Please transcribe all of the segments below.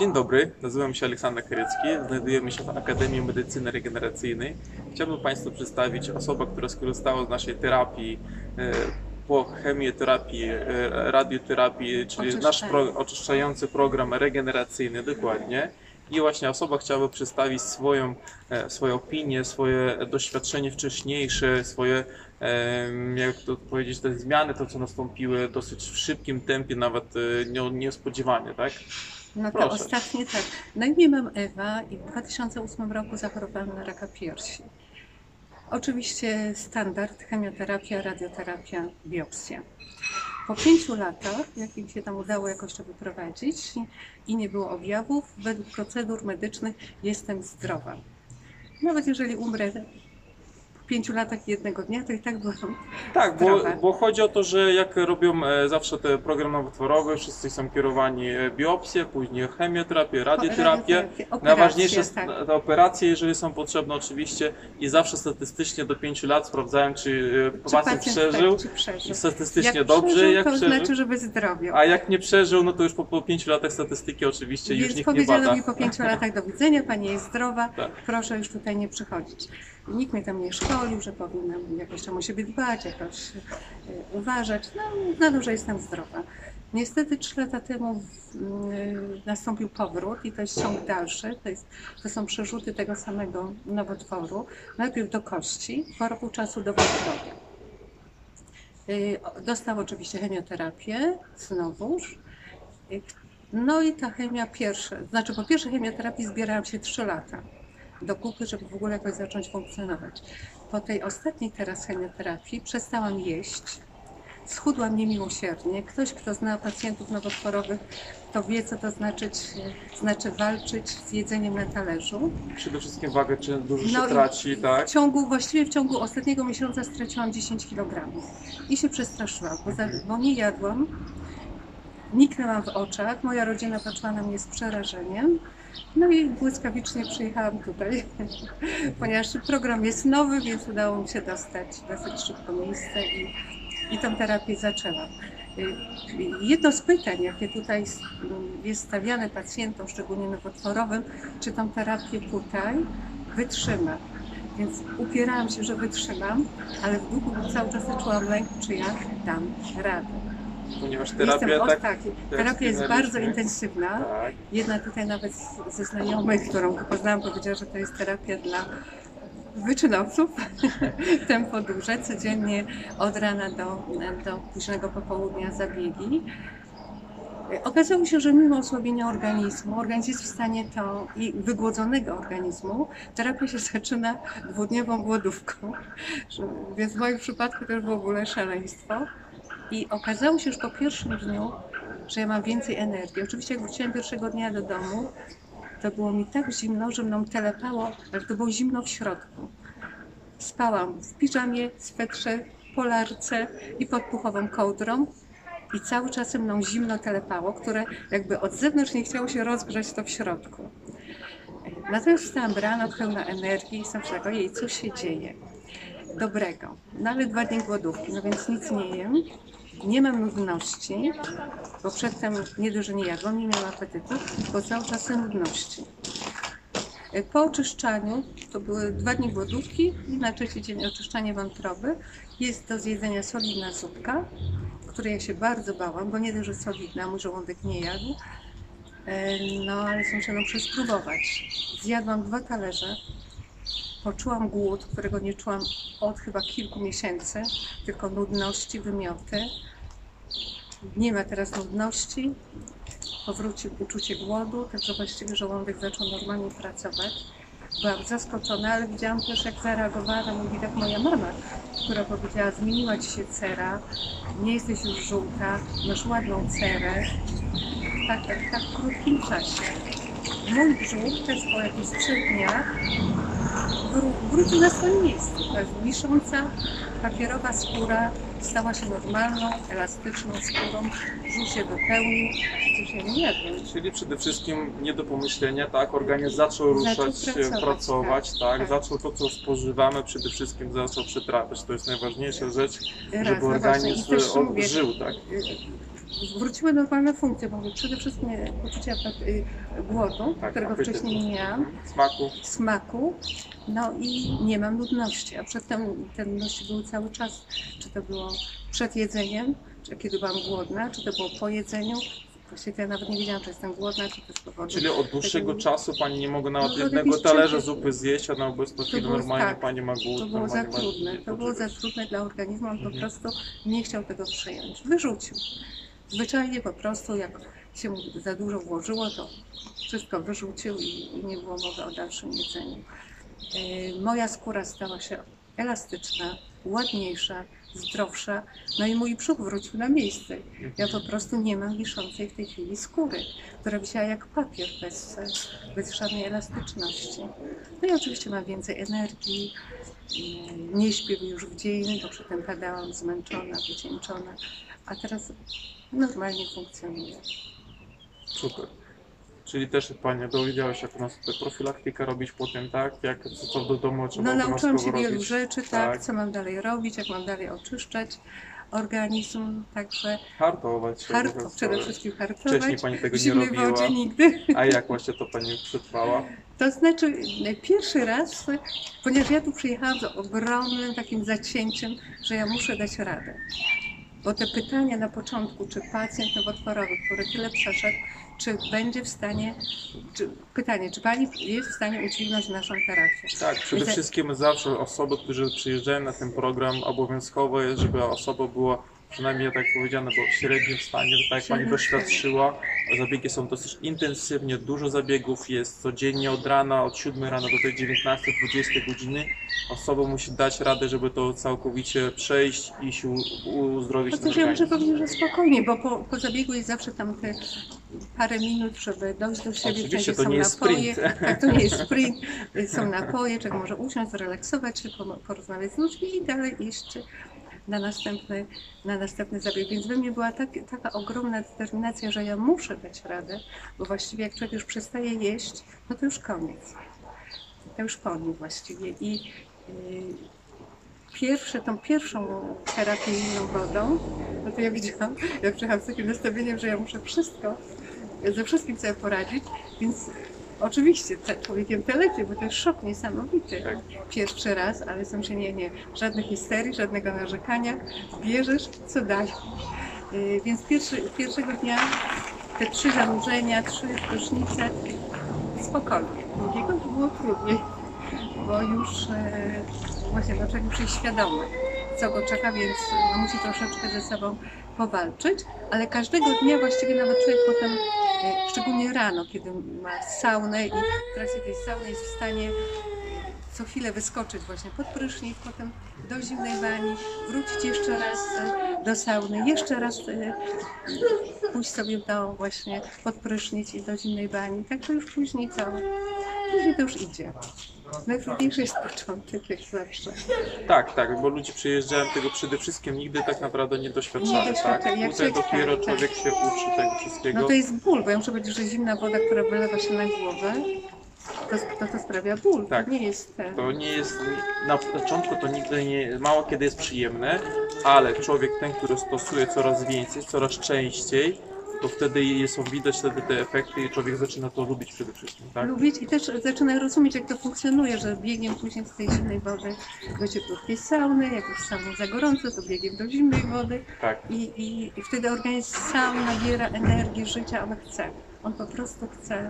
Dzień dobry, nazywam się Aleksander Karecki, znajdujemy się w Akademii Medycyny Regeneracyjnej. Chciałbym Państwu przedstawić osobę, która skorzystała z naszej terapii po chemioterapii, radioterapii, czyli nasz oczyszczający program regeneracyjny, dokładnie. I właśnie osoba chciałaby przedstawić swoją opinię, swoje doświadczenie wcześniejsze, swoje, jak to powiedzieć, te zmiany, to co nastąpiły dosyć w szybkim tempie, nawet niespodziewanie, tak? No to Proszę. ostatnie tak. Na imię mam Ewa i w 2008 roku zachorowałam na raka piersi. Oczywiście standard, chemioterapia, radioterapia, biopsja. Po 5 latach, jak mi się tam udało jakoś to wyprowadzić i nie było objawów, według procedur medycznych jestem zdrowa. Nawet jeżeli umrę po 5 latach jednego dnia, to i tak byłam Tak, zdrowa. bo chodzi o to, że jak robią zawsze te program nowotworowy, wszyscy są kierowani biopsję, później chemioterapię, radioterapię. Najważniejsze tak. te operacje, jeżeli są potrzebne oczywiście, i zawsze statystycznie do 5 lat sprawdzają, czy pacjent przeżył. Tak, czy przeżył. I statystycznie Jak dobrze, przeżył, jak to przeżył. znaczy, że wyzdrowiał. A jak nie przeżył, no to już po 5 latach statystyki oczywiście już Więc nikt nie powiedziano bada. mi po 5 latach do widzenia, pani jest zdrowa, Tak. proszę już tutaj nie przychodzić. Nikt mnie tam nie szkolił, że powinnam jakoś tam o siebie dbać, jakoś uważać. No, uznano, że jestem zdrowa. Niestety 3 lata temu nastąpił powrót i to jest ciąg dalszy. To są przerzuty tego samego nowotworu. Najpierw do kości, po roku czasu do wątroby. Dostał oczywiście chemioterapię, znowuż. No i ta chemia po pierwszej chemioterapii zbierałam się 3 lata do kupy, żeby w ogóle jakoś zacząć funkcjonować. Po tej ostatniej teraz chemioterapii przestałam jeść, schudłam niemiłosiernie. Ktoś, kto zna pacjentów nowotworowych, to wie, co to znaczy walczyć z jedzeniem na talerzu. Przede wszystkim wagę dużo się traci, tak? Właściwie w ciągu ostatniego miesiąca straciłam 10 kg i się przestraszyłam, bo nie jadłam, niknęłam w oczach, moja rodzina patrzyła na mnie z przerażeniem. No i błyskawicznie przyjechałam tutaj, ponieważ program jest nowy, więc udało mi się dostać dosyć szybko miejsce i tą terapię zaczęłam. Jedno z pytań, jakie tutaj jest stawiane pacjentom, szczególnie nowotworowym, czy tą terapię tutaj wytrzyma. Więc upierałam się, że wytrzymam, ale w duchu cały czas czułam lęk, czy ja dam radę. Ponieważ terapia terapia jest bardzo intensywna. Tak. Jedna tutaj nawet ze znajomych, którą poznałam, powiedziała, że to jest terapia dla wyczynowców. Tempo duże, codziennie od rana do późnego popołudnia zabiegi. Okazało się, że mimo osłabienia organizmu, organizm jest w stanie i wygłodzonego organizmu, terapia się zaczyna 2-dniową głodówką. Więc w moim przypadku to już w ogóle szaleństwo. I okazało się już po pierwszym dniu, że ja mam więcej energii. Oczywiście jak wróciłam pierwszego dnia do domu, to było mi tak zimno, że mną telepało, ale to było zimno w środku. Spałam w piżamie, swetrze, polarce i pod puchową kołdrą i cały czas mną zimno telepało, które jakby od zewnątrz nie chciało się rozgrzać to w środku. Natomiast wstałam rano pełna energii i sam tego, co się dzieje dobrego. No ale 2 dni głodówki, no więc nic nie jem. Nie mam nudności, bo przedtem nie dość, że nie jadłam, nie miałam apetytu, bo cały czas nudności. Po oczyszczaniu, to były 2 dni głodówki i na 3. dzień oczyszczanie wątroby. Jest do zjedzenia solidna zupka, której ja się bardzo bałam, bo nie dość, że solidna, mój żołądek nie jadł. No ale sąsiadom spróbować. Zjadłam 2 talerze. Poczułam głód, którego nie czułam od chyba kilku miesięcy, tylko nudności, wymioty. Nie ma teraz nudności, powrócił uczucie głodu, także właściwie żołądek zaczął normalnie pracować. Byłam zaskoczona, ale widziałam też, jak zareagowała na mój widok moja mama, która powiedziała: zmieniła ci się cera, nie jesteś już żółta, masz ładną cerę. Tak w krótkim czasie. Mój brzuch też po jakichś 3 dniach wrócił na swoje miejsce. Ta wisząca, papierowa skóra stała się normalną, elastyczną skórą, brzuch się wypełnił, coś ja nie jadłem. Czyli przede wszystkim nie do pomyślenia, tak? Organizm zaczął ruszać, pracować, tak? Zaczął to, co spożywamy, przede wszystkim zaczął przetrawiać. To jest najważniejsza rzecz, żeby organizm żył, tak? wróciły normalne funkcje, bo przede wszystkim poczucie głodu, Tak, którego apetytu. wcześniej nie miałam, smaku, no i nie mam nudności, a przedtem te nudności były cały czas, czy to było przed jedzeniem, czy kiedy byłam głodna, czy to było po jedzeniu. Właściwie to ja nawet nie wiedziałam, czy jestem głodna, czy to z powodu... Czyli od dłuższego czasu Pani nie mogła nawet No, jednego jakieś talerza trzecie- zupy zjeść, a na obecną chwilę było- normalnie tak, Pani ma głód. To było za normalnie ma trudne, to było za odżywiać. trudne dla organizmu, on po Mhm. prostu nie chciał tego przyjąć. Wyrzucił. Zwyczajnie po prostu, jak się mu za dużo włożyło, to wszystko wyrzucił i nie było mowy o dalszym jedzeniu. Moja skóra stała się elastyczna, ładniejsza, zdrowsza, no i mój brzuch wrócił na miejsce. Ja po prostu nie mam wiszącej w tej chwili skóry, która wisiała jak papier, bez żadnej elastyczności. No i oczywiście mam więcej energii, nie śpię już w dzień, bo przedtem padałam zmęczona, wycieńczona, a teraz normalnie funkcjonuję. Super. Czyli też Pani dowiedziała się, jak u nas tutaj profilaktykę robić potem, tak? Jak co do domu trzeba No nauczyłam się obowiązkowo wielu robić. rzeczy, tak, co mam dalej robić, jak mam dalej oczyszczać organizm, także Hartować się obowiązkowo. przede wszystkim hartować. Wcześniej Pani tego W nie zimnej robiła. wodzie nigdy. A jak właśnie to Pani przetrwała? To znaczy pierwszy raz, ponieważ ja tu przyjechałam z ogromnym takim zacięciem, że ja muszę dać radę. Bo te pytania na początku, czy pacjent nowotworowy, który tyle przeszedł, czy będzie w stanie, pytanie, czy Pani jest w stanie udźwignąć naszą terapię? Tak, przede wszystkim zawsze osoby, które przyjeżdżają na ten program, obowiązkowo jest, żeby osoba była przynajmniej, tak powiedziane, bo w średnim stanie, tak jak Pani Średnim doświadczyła. Zabiegi są dosyć intensywnie, dużo zabiegów jest codziennie od rana, od 7 rano do tej 19-20 godziny. Osoba musi dać radę, żeby to całkowicie przejść i się uzdrowić ten Chociaż ja muszę organizm. powiedzieć, że spokojnie, bo po zabiegu jest zawsze tam te parę minut, żeby dojść do siebie. Oczywiście Wszędzie to są nie jest napoje. sprint. Tak, to nie jest sprint. Są napoje, człowiek może usiąść, zrelaksować się, porozmawiać z ludźmi i dalej iść na następny zabieg. Więc we mnie była taka ogromna determinacja, że ja muszę dać radę, bo właściwie jak człowiek już przestaje jeść, no to już koniec. To już po nim właściwie. I tą pierwszą terapię zimną wodą, no to ja widziałam, ja przyjechałam z takim nastawieniem, że ja muszę ze wszystkim sobie poradzić, więc oczywiście człowiekiem to lepiej, bo to jest szok niesamowity. Tak. Pierwszy raz, ale są się nie, żadnej histerii, żadnego narzekania, bierzesz co daje. Więc pierwszego dnia te 3 zanurzenia, 3 prysznice, spokojnie. Drugiego to było trudniej, bo już właśnie człowiek musi być świadomy, co go czeka, więc musi troszeczkę ze sobą powalczyć, ale każdego dnia właściwie nawet człowiek potem, szczególnie rano, kiedy ma saunę i w trakcie tej sauny jest w stanie co chwilę wyskoczyć właśnie pod prysznic, potem do zimnej bani, wrócić jeszcze raz do sauny, jeszcze raz pójść sobie właśnie pod prysznic i do zimnej bani. Tak to już później później to już idzie. Najtrudniejszy jest początek, jak zawsze. Tak, bo ludzie przyjeżdżają tego przede wszystkim nigdy tak naprawdę nie doświadczali. Nie doświadczali, jak Tutaj człowiek- dopiero tak, człowiek się uczy tego wszystkiego. No to jest ból, bo ja muszę powiedzieć, że zimna woda, która wylewa się na głowę, to sprawia ból. Tak. To nie jest To nie jest, na początku to nigdy nie, mało kiedy jest przyjemne, ale człowiek ten, który stosuje coraz więcej, coraz częściej, to wtedy widać te efekty i człowiek zaczyna to lubić przede wszystkim, tak? lubić i też zaczyna rozumieć, jak to funkcjonuje, że biegiem później z tej zimnej wody do cieplutkiej sauny, jak już sauny za gorąco, to biegiem do zimnej wody Tak. i wtedy organizm sam nabiera energii życia, on chce. On po prostu chce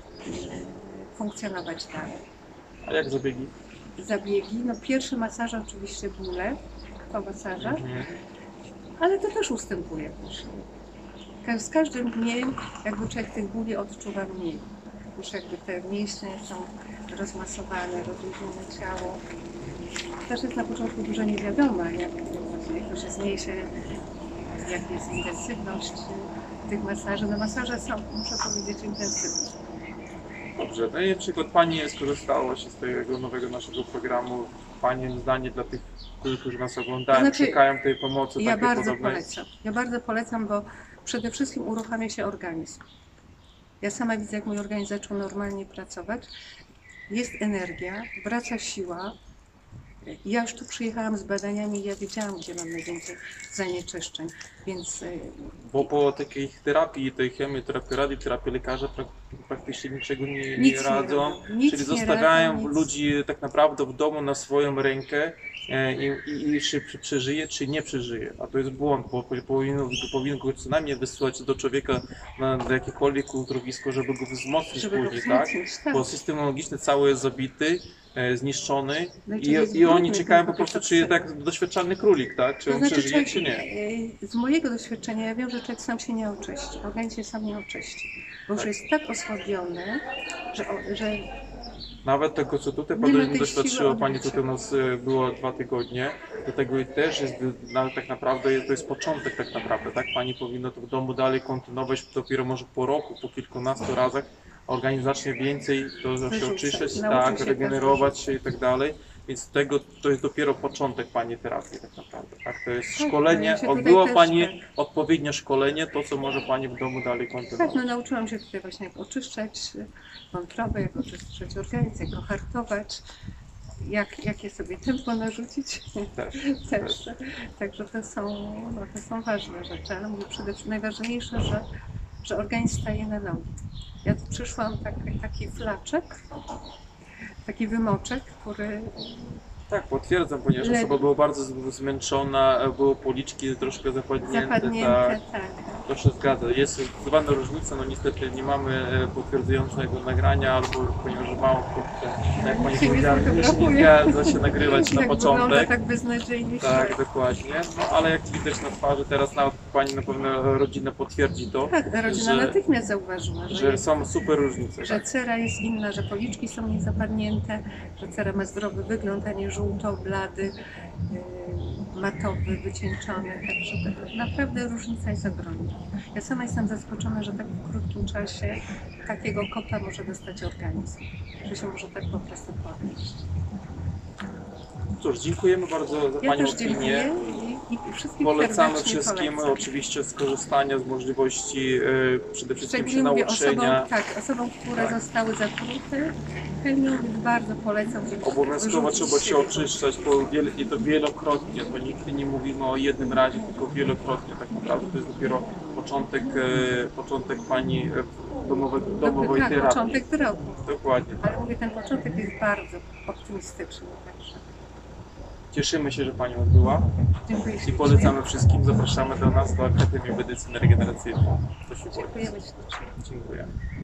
funkcjonować dalej. A jak zabiegi? Zabiegi, no pierwsze masaże oczywiście bóle, po masażach, Mhm. ale to też ustępuje później. Z każdym dniem jakby człowiek tych bóli odczuwa mniej. Już jakby te mięśnie są rozmasowane, rozluźnione ciało. Też jest na początku dużo niewiadoma, jak to się zniesie, jak jest intensywność tych masaży. No masaże są, muszę powiedzieć, intensywne. Dobrze, no i na przykład Pani skorzystała się z tego nowego naszego programu. Pani zdanie dla tych, którzy nas oglądają, To znaczy, szukają tej pomocy, Ja takiej bardzo podobnej. polecam. Ja bardzo polecam, bo przede wszystkim uruchamia się organizm. Ja sama widzę, jak mój organizm zaczął normalnie pracować. Jest energia, wraca siła, Ja już tu przyjechałam z badaniami i ja wiedziałam, gdzie mam najwięcej zanieczyszczeń, więc Bo po takiej terapii, tej chemioterapii, radioterapii lekarze praktycznie niczego nie Nic nie radzą, robią. Nic czyli nie zostawiają radzą, nic. ludzi tak naprawdę w domu na swoją rękę i czy przeżyje, czy nie przeżyje. A to jest błąd, bo powinno go co najmniej wysłać do człowieka na jakiekolwiek uzdrowisko, żeby go wzmocnić żeby go później, tak? wzmocnić, tak. Bo system immunologiczny cały jest zabity, zniszczony No i jest i oni brudny, czekają ten po prostu, toksyn. czy tak doświadczalny królik, tak? Czy To on znaczy, przeżyje, człowiek, czy nie. z mojego doświadczenia ja wiem, że człowiek sam się nie oczyści, organizm się sam nie oczyści, bo już jest tak osłabiony, że Nawet tego, co tutaj Nie ma podobnie tej doświadczyła siły Pani, odbicia. tutaj u nas było 2 tygodnie, do tego też jest tak naprawdę, to jest początek tak naprawdę, tak? Pani powinna to w domu dalej kontynuować, dopiero może po roku, po kilkunastu razach organizm zacznie więcej to się Wyrzucać, oczyszczać, nauczy tak, się regenerować też się i tak dalej. Więc to jest dopiero początek Pani terapii tak naprawdę, tak? To jest Tak, szkolenie, ja się tutaj odbyła też Pani tak. odpowiednie szkolenie, to co może Pani w domu dalej tak, kontynuować. no nauczyłam się tutaj właśnie jak oczyszczać wątrobę, jak oczyszczać organizm, jak go hartować, jakie sobie tempo narzucić. Też. Także to są ważne rzeczy, ale mówię przede wszystkim najważniejsze, że organizm staje na nogi. Ja tu przyszłam taki flaczek, taki wymoczek, który Tak, potwierdzam, ponieważ Le- osoba była bardzo zmęczona, było policzki troszkę zapadnięte, tak, zapadnięty, tak. to się zgadza. Jest zdecydowana różnica, no niestety nie mamy potwierdzającego nagrania, albo ponieważ mało krótko, jak Pani Się nie powiedziała, nie fotografuje. zgadza się nagrywać na Jak wygląda początek. tak beznadziejnie. Tak, dokładnie. No ale jak widać na twarzy, teraz nawet Pani na pewno rodzina potwierdzi to, Tak, rodzina że- natychmiast zauważyła, że są super różnice. że Tak? cera jest inna, że policzki są niezapadnięte, że cera ma zdrowy wygląd, a nie żółto, blady, matowy, wycieńczony. Także naprawdę różnica jest ogromna. Ja sama jestem zaskoczona, że tak w krótkim czasie takiego kopa może dostać organizm, że się może tak po prostu podnieść. Cóż, dziękujemy bardzo za Ja Panią też dziękuję opinię. i wszystkim Polecamy serdecznie wszystkim polecam. oczywiście skorzystania z możliwości przede wszystkim Szczególnie mówię nauczenia. osobom, które Tak. zostały zatrute chemią, bardzo polecam. żeby Obowiązkowo wyrzucić trzeba się siebie. oczyszczać i to wielokrotnie, bo nigdy nie mówimy o jednym razie, tylko wielokrotnie tak naprawdę. To jest dopiero początek Pani domowej Tak, terapii. początek drogi. Dokładnie. Ale mówię, ten początek jest bardzo optymistyczny. Także Cieszymy się, że Pani odbyła dziękuję i ślicznie. polecamy wszystkim, zapraszamy do nas do Akademii Medycyny Regeneracyjnej. To się Dziękujemy ślicznie. Dziękuję.